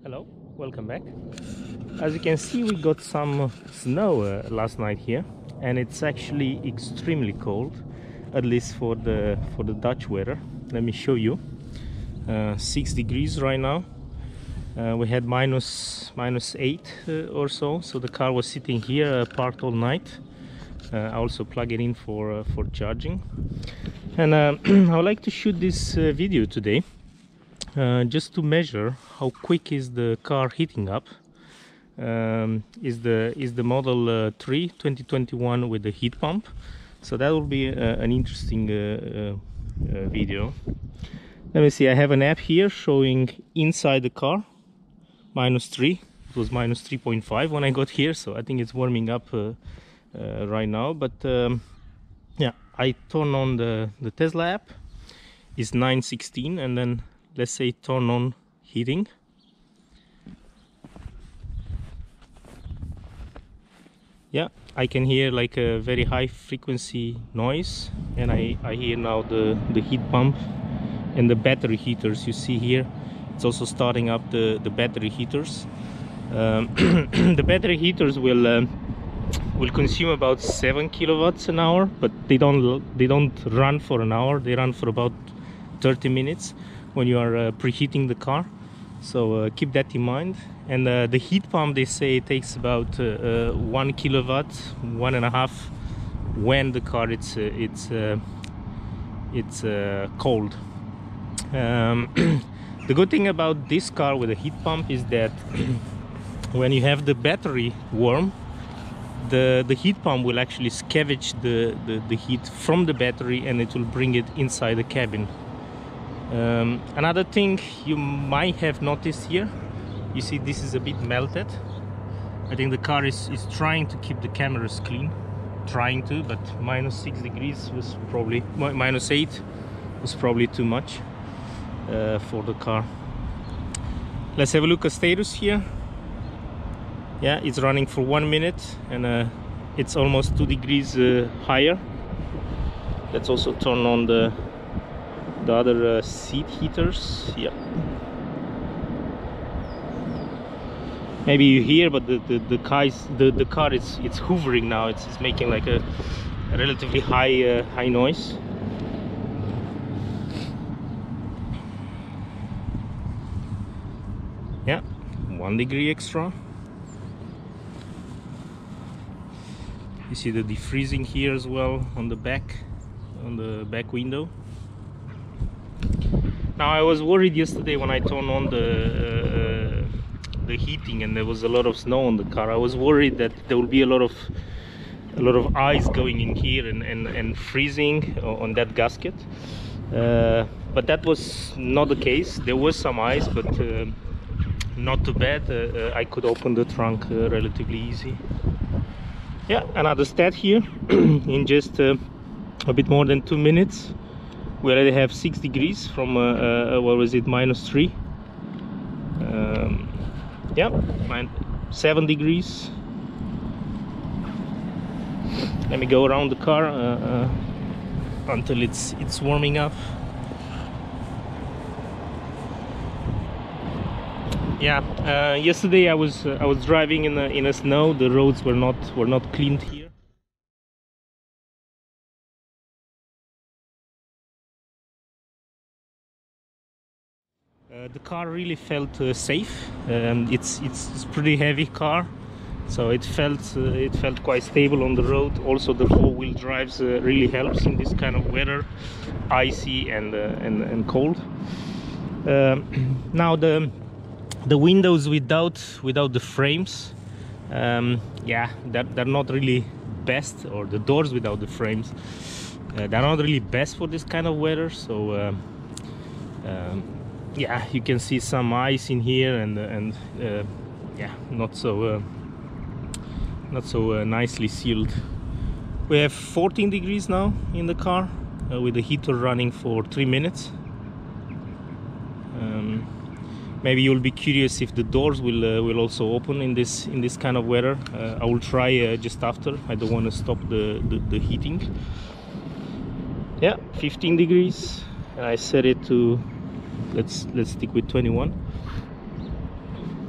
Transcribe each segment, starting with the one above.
Hello, welcome back. As you can see, we got some snow last night here, and it's actually extremely cold, at least for the Dutch weather. Let me show you. 6 degrees right now. We had minus 8 or so, so the car was sitting here parked all night. I also plug it in for charging, and I would like to shoot this video today. Just to measure how quick is the car heating up. Is the Model 3 2021 with the heat pump, so that will be an interesting video. Let me see, I have an app here showing inside the car -3. It was -3.5 when I got here, so I think it's warming up right now. But yeah, I turn on the Tesla app. It's 9:16, and then let's say turn on heating. Yeah, I can hear like a very high frequency noise, and I hear now the heat pump and the battery heaters. You see here, it's also starting up the battery heaters. The battery heaters will consume about 7 kilowatts an hour, but they don't run for an hour. They run for about 30 minutes when you are preheating the car, so keep that in mind. And the heat pump, they say it takes about 1 kilowatt, 1.5, when the car it's cold. The good thing about this car with a heat pump is that when you have the battery warm, the heat pump will actually scavenge the heat from the battery, and it will bring it inside the cabin. Another thing you might have noticed here, you see this is a bit melted. I think the car is trying to keep the cameras clean, but -6 degrees was probably, -8 was probably too much for the car. Let's have a look at status here. Yeah, it's running for 1 minute, and it's almost 2 degrees higher. Let's also turn on the other seat heaters. Yeah, maybe you hear, but the car it's hovering now. It's making like a relatively high noise. Yeah, 1 degree extra. You see the defreezing here as well on the back window. Now, I was worried yesterday when I turned on the heating and there was a lot of snow on the car. I was worried that there will be a lot of ice going in here and freezing on that gasket, but that was not the case. There was some ice, but not too bad. I could open the trunk relatively easy. Yeah, another stat here. In just a bit more than 2 minutes, we already have 6 degrees from what was it, -3. Yeah, 7 degrees. Let me go around the car until it's warming up. Yeah, yesterday I was driving in a snow. The roads were not cleaned here. The car really felt safe. It's pretty heavy car, so it felt quite stable on the road. Also, the 4-wheel drives really helps in this kind of weather, icy and cold. Now the windows without the frames, yeah, they're not really best, or the doors without the frames, they're not really best for this kind of weather. So yeah, you can see some ice in here, and yeah, not so nicely sealed. We have 14 degrees now in the car with the heater running for 3 minutes. Maybe you'll be curious if the doors will also open in this kind of weather. I will try just after. I don't want to stop the heating. Yeah, 15 degrees, and I set it to, let's stick with 21.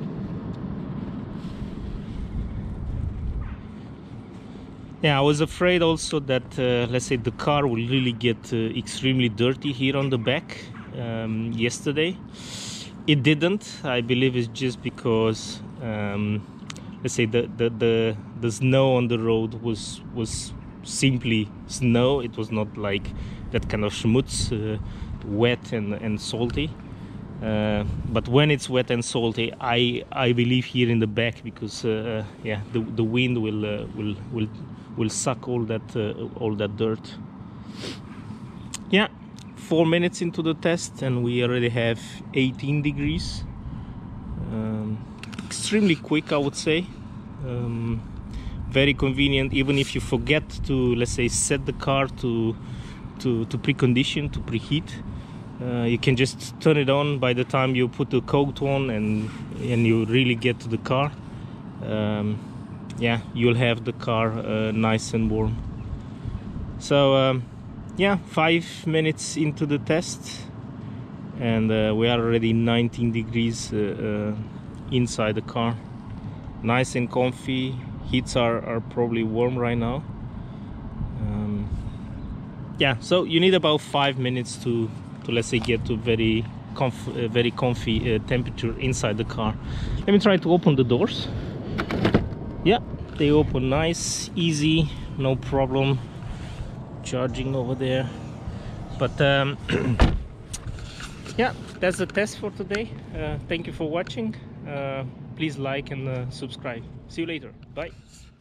Yeah, I was afraid also that let's say the car will really get extremely dirty here on the back yesterday. It didn't. I believe it's just because let's say the snow on the road was simply snow. It was not like that kind of schmutz, wet and salty. But when it's wet and salty, I believe here in the back, because yeah, the wind will suck all that dirt. Yeah, 4 minutes into the test and we already have 18 degrees. Extremely quick, I would say. Very convenient, even if you forget to, let's say, set the car to precondition, to preheat. You can just turn it on by the time you put the coat on and you really get to the car. Yeah, you'll have the car nice and warm. So yeah, 5 minutes into the test and we are already 19 degrees inside the car. Nice and comfy. Heats are probably warm right now. Yeah, so you need about 5 minutes to let's say get to very comfy temperature inside the car. Let me try to open the doors. Yeah, they open nice, easy, no problem. Charging over there. But yeah, that's the test for today. Thank you for watching. Please like and subscribe. See you later. Bye.